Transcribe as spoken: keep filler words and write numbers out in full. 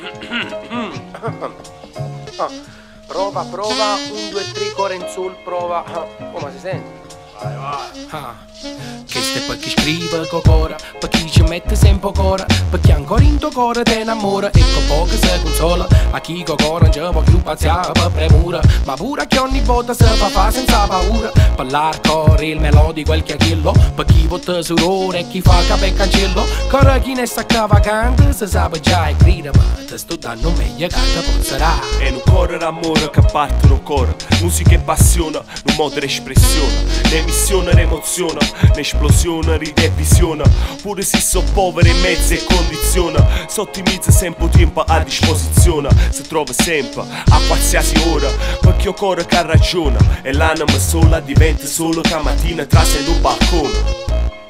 Ah, prova, prova, un, due, tre, core in sul, prova. Oh, ma si sente? Vai, vai. Ah, questo è per chi scrive con cuore, per chi ci mette sempre cuore, per chi ancora in tuo cuore ti innamora e con poco si consola. A chi con cuore non ci può più paziare per premura, ma pure a chi ogni volta si fa fa senza paura. Per l'arcore, il melodico, quel chiacchillo, per chi vota surore e chi fa capo e cancello. Corre chi ne sta cavacando, si sa già e grida, ma te sto dando meglio che te pozzerà. È un cuore d'amore che parte un cuore, musica e passione, un modo di espressione. L'emissione, l'emozione, l'esplosione, ride e visione. Pure se sono poveri in mezzo e condizione, si ottimizza sempre il tempo a disposizione. Si trova sempre, a qualsiasi ora, perché il cuore che ragiona. E l'anima sola diventa solo che mattina trase in un balcone.